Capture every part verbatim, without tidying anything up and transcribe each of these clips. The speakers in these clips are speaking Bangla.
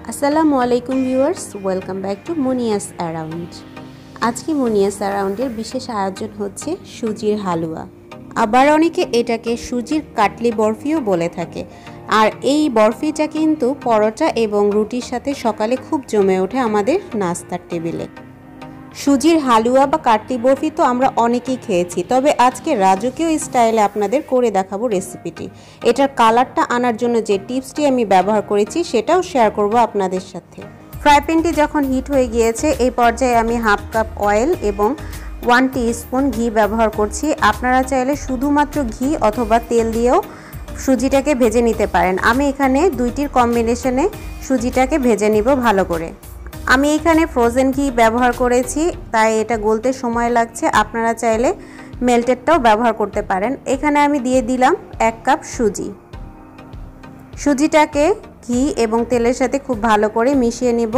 আসসালামু আলাইকুম viewers, welcome back to Munia's around. আজকে মুনিয়াস অ্যারাউন্ডের বিশেষ আয়োজন হচ্ছে সুজির হালুয়া। আবার অনেকে এটাকে সুজির কাটলি বরফিও বলে থাকে। আর এই বরফিটা কিন্তু পরোটা এবং রুটির সাথে সকালে খুব জমে ওঠে আমাদের নাস্তার টেবিলে। সুজির হালুয়া বা কাটলি বরফি তো আমরা অনেকেই খেয়েছি, তবে আজকে রাজকীয় স্টাইলে আপনাদের করে দেখাবো রেসিপিটি। এটার কালারটা আনার জন্য যে টিপসটি আমি ব্যবহার করেছি সেটাও শেয়ার করব আপনাদের সাথে। ফ্রাই প্যানটি যখন হিট হয়ে গিয়েছে এই পর্যায়ে আমি হাফ কাপ অয়েল এবং ওয়ান টিস্পুন ঘি ব্যবহার করছি। আপনারা চাইলে শুধুমাত্র ঘি অথবা তেল দিয়েও সুজিটাকে ভেজে নিতে পারেন। আমি এখানে দুইটির কম্বিনেশনে সুজিটাকে ভেজে নিব ভালো করে। আমি এখানে ফ্রোজেন ঘি ব্যবহার করেছি, তাই এটা গলতে সময় লাগছে। আপনারা চাইলে মেল্টেডটাও ব্যবহার করতে পারেন। এখানে আমি দিয়ে দিলাম এক কাপ সুজি। সুজিটাকে ঘি এবং তেলের সাথে খুব ভালো করে মিশিয়ে নিব।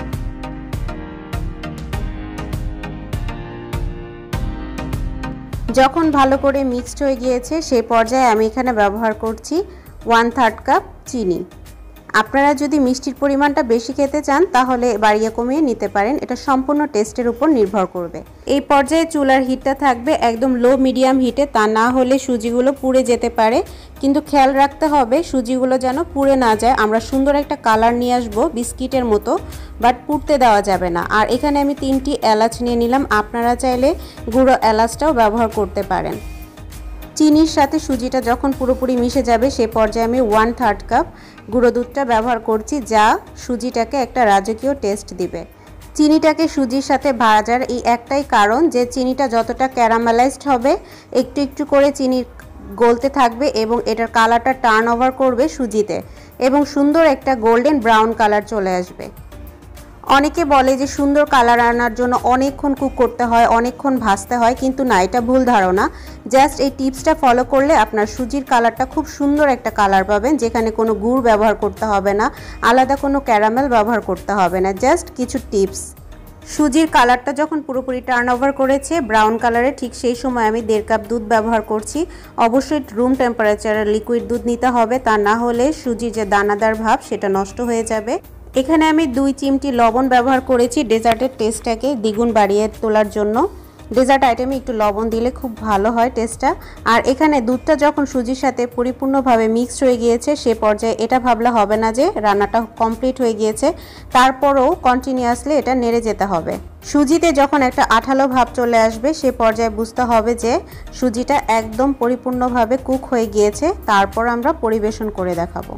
যখন ভালো করে মিক্সড হয়ে গিয়েছে সেই পর্যায়ে আমি এখানে ব্যবহার করছি ওয়ান থার্ড কাপ চিনি। আপনারা যদি মিষ্টির পরিমাণটা বেশি খেতে চান তাহলে বাড়িয়ে কমিয়ে নিতে পারেন, এটা সম্পূর্ণ টেস্টের উপর নির্ভর করবে। এই পর্যায়ে চুলার হিটটা থাকবে একদম লো মিডিয়াম হিটে, তা না হলে সুজিগুলো পুড়ে যেতে পারে। কিন্তু খেয়াল রাখতে হবে সুজিগুলো যেন পুড়ে না যায়। আমরা সুন্দর একটা কালার নিয়ে আসবো বিস্কিটের মতো, বাট পুড়তে দেওয়া যাবে না। আর এখানে আমি তিনটি এলাচ নিয়ে নিলাম, আপনারা চাইলে গুঁড়ো এলাচটাও ব্যবহার করতে পারেন। চিনির সাথে সুজিটা যখন পুরোপুরি মিশে যাবে সে পর্যায়ে আমি ওয়ান থার্ড কাপ গুঁড়ো দুধটা ব্যবহার করছি, যা সুজিটাকে একটা রাজকীয় টেস্ট দিবে। চিনিটাকে সুজির সাথে ভাজার এই একটাই কারণ যে চিনিটা যতটা ক্যারামেলাইজড হবে একটু একটু করে চিনি গলতে থাকবে এবং এটার কালারটা টার্ন ওভার করবে সুজিতে এবং সুন্দর একটা গোল্ডেন ব্রাউন কালার চলে আসবে। অনেকে বলে যে সুন্দর কালার আনার জন্য অনেকক্ষণ কুক করতে হয়, অনেকক্ষণ ভাজতে হয়, কিন্তু না, এটা ভুল ধারণা। জাস্ট এই টিপসটা ফলো করলে আপনার সুজির কালারটা খুব সুন্দর একটা কালার পাবেন, যেখানে কোনো গুড় ব্যবহার করতে হবে না, আলাদা কোনো ক্যারামেল ব্যবহার করতে হবে না, জাস্ট কিছু টিপস। সুজির কালারটা যখন পুরোপুরি টার্ন ওভার করেছে ব্রাউন কালারে, ঠিক সেই সময় আমি দেড় কাপ দুধ ব্যবহার করছি। অবশ্যই রুম টেম্পারেচারের লিকুইড দুধ নিতে হবে, তা না হলে সুজির যে দানাদার ভাব সেটা নষ্ট হয়ে যাবে। এখানে আমি দুই চিমটি লবণ ব্যবহার করেছি ডেজার্টের টেস্টটাকে দ্বিগুণ বাড়িয়ে তোলার জন্য। ডেজার্ট আইটেমে একটু লবণ দিলে খুব ভালো হয় টেস্টটা। আর এখানে দুধটা যখন সুজির সাথে পরিপূর্ণভাবে মিক্সড হয়ে গিয়েছে সে পর্যায়ে এটা ভাবলে হবে না যে রান্নাটা কমপ্লিট হয়ে গিয়েছে, তারপরও কন্টিনিউয়াসলি এটা নেড়ে যেতে হবে। সুজিতে যখন একটা আঠালো ভাব চলে আসবে সে পর্যায়ে বুঝতে হবে যে সুজিটা একদম পরিপূর্ণভাবে কুক হয়ে গিয়েছে, তারপর আমরা পরিবেশন করে দেখাবো।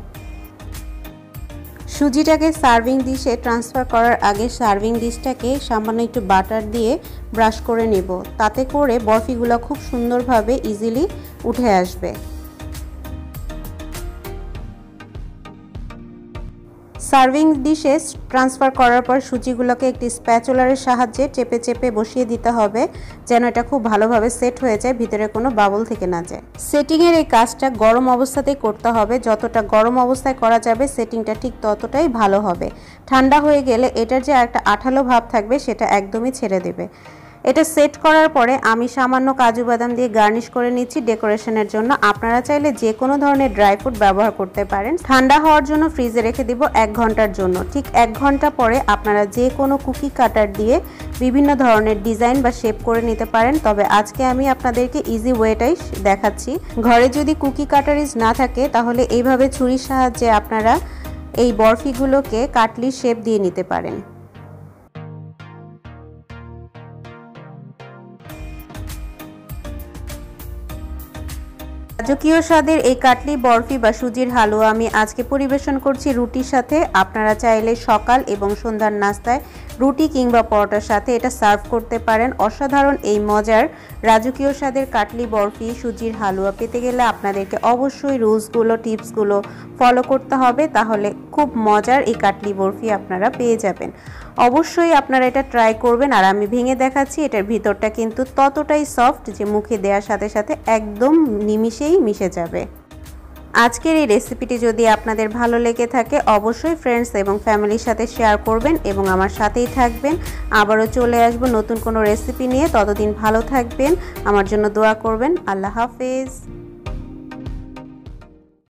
সুজিটাকে সার্ভিং ডিশে ট্রান্সফার করার আগে সার্ভিং ডিশটাকে সামান্য একটু বাটার দিয়ে ব্রাশ করে নেব, তাতে করে বরফিগুলো খুব সুন্দরভাবে ইজিলি উঠে আসবে। সার্ভিং ডিশে ট্রান্সফার করার পর সুজিগুলোকে একটি স্প্যাচুলারের সাহায্যে চেপে চেপে বসিয়ে দিতে হবে, যেন এটা খুব ভালোভাবে সেট হয়ে যায়, ভিতরে কোনো বাবল থেকে না যায়। সেটিংয়ের এই কাজটা গরম অবস্থাতেই করতে হবে, যতটা গরম অবস্থায় করা যাবে সেটিংটা ঠিক ততটাই ভালো হবে। ঠান্ডা হয়ে গেলে এটার যে একটা আঠালো ভাব থাকবে সেটা একদমই ছেড়ে দেবে। এটা সেট করার পরে আমি সামান্য কাজু বাদাম দিয়ে গার্নিশ করে নিচ্ছি ডেকোরেশনের জন্য। আপনারা চাইলে যে কোনো ধরনের ড্রাই ফ্রুট ব্যবহার করতে পারেন। ঠান্ডা হওয়ার জন্য ফ্রিজে রেখে দিব এক ঘন্টার জন্য। ঠিক এক ঘন্টা পরে আপনারা যে কোনো কুকি কাটার দিয়ে বিভিন্ন ধরনের ডিজাইন বা শেপ করে নিতে পারেন, তবে আজকে আমি আপনাদেরকে ইজি ওয়েটাই দেখাচ্ছি। ঘরে যদি কুকি কাটারিজ না থাকে তাহলে এইভাবে ছুরির সাহায্যে আপনারা এই বরফিগুলোকে কাটলি শেপ দিয়ে নিতে পারেন। রাজকীয় স্বাদের এই কাটলি বরফি বা সুজির হালুয়া আমি আজকে পরিবেশন করছি রুটির সাথে। আপনারা চাইলে সকাল এবং সন্ধ্যার নাস্তায় রুটি কিংবা পরোটার সাথে এটা সার্ভ করতে পারেন। অসাধারণ এই মজার রাজকীয় স্বাদের কাটলি বরফি সুজির হালুয়া পেতে গেলে আপনাদেরকে অবশ্যই রুলসগুলো টিপসগুলো ফলো করতে হবে, তাহলে খুব মজার এই কাটলি বরফি আপনারা পেয়ে যাবেন। অবশ্যই আপনারা এটা ট্রাই করবেন। আর আমি ভেঙে দেখাচ্ছি, এটার ভিতরটা কিন্তু ততটাই সফট যে মুখে দেওয়ার সাথে সাথে একদম নিমিষেই মিশে যাবে। আজকের এই রেসিপিটি যদি আপনাদের ভালো লেগে থাকে অবশ্যই ফ্রেন্ডস এবং ফ্যামিলির সাথে শেয়ার করবেন এবং আমার সাথেই থাকবেন। আবারও চলে আসবো নতুন কোনো রেসিপি নিয়ে, ততদিন ভালো থাকবেন, আমার জন্য দোয়া করবেন। আল্লাহ হাফেজ।